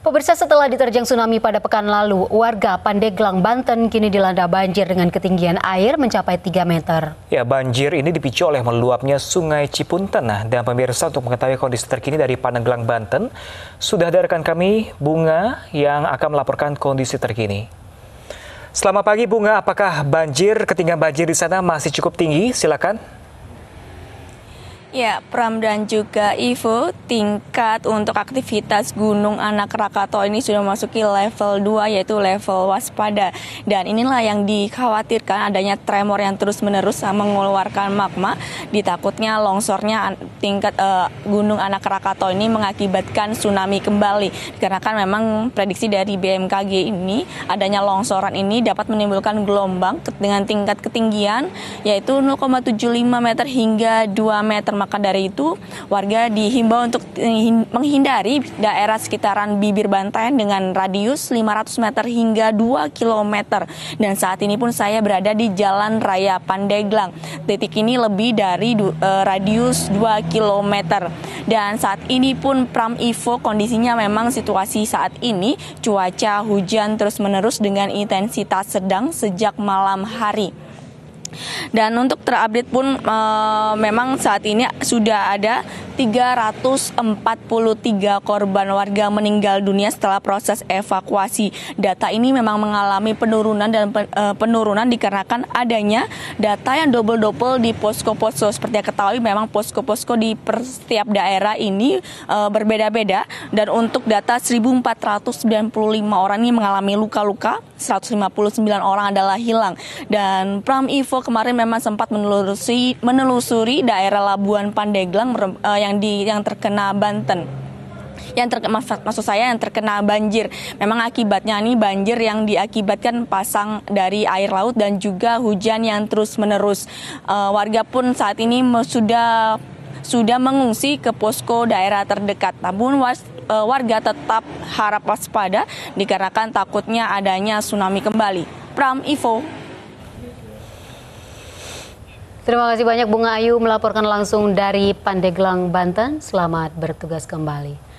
Pemirsa, setelah diterjang tsunami pada pekan lalu, warga Pandeglang, Banten kini dilanda banjir dengan ketinggian air mencapai 3 meter. Ya, banjir ini dipicu oleh meluapnya Sungai Cipunten. Dan pemirsa, untuk mengetahui kondisi terkini dari Pandeglang, Banten, sudah ada rekan kami, Bunga, yang akan melaporkan kondisi terkini. Selamat pagi, Bunga. Apakah ketinggian banjir di sana masih cukup tinggi? Silakan. Ya, Pram dan juga Ivo, tingkat untuk aktivitas Gunung Anak Rakatau ini sudah memasuki level 2, yaitu level waspada. Dan inilah yang dikhawatirkan, adanya tremor yang terus-menerus mengeluarkan magma. Ditakutnya longsornya tingkat Gunung Anak Rakatau ini mengakibatkan tsunami kembali. Karena kan memang prediksi dari BMKG ini, adanya longsoran ini dapat menimbulkan gelombang dengan tingkat ketinggian, yaitu 0,75 meter hingga 2 meter. Maka dari itu, warga dihimbau untuk menghindari daerah sekitaran bibir bantayan dengan radius 500 meter hingga 2 km. Dan saat ini pun saya berada di Jalan Raya Pandeglang. Titik ini lebih dari radius 2 km. Dan saat ini pun Pram Ivo, kondisinya memang situasi saat ini cuaca hujan terus-menerus dengan intensitas sedang sejak malam hari. Dan untuk terupdate pun memang saat ini sudah ada 343 korban warga meninggal dunia setelah proses evakuasi. Data ini memang mengalami penurunan dan penurunan dikarenakan adanya data yang double-double di posko-posko. Seperti yang ketahui, memang posko-posko di setiap daerah ini berbeda-beda. Dan untuk data 1.495 orang ini mengalami luka-luka, 159 orang adalah hilang. Dan Pram Ivo kemarin memang sempat menelusuri daerah Labuan Pandeglang yang terkena Banten. Maksud saya yang terkena banjir. Memang akibatnya ini banjir yang diakibatkan pasang dari air laut dan juga hujan yang terus-menerus. Warga pun saat ini sudah mengungsi ke posko daerah terdekat. Namun warga tetap harap waspada dikarenakan takutnya adanya tsunami kembali. Pram Ivo. Terima kasih banyak Bunga Ayu melaporkan langsung dari Pandeglang, Banten. Selamat bertugas kembali.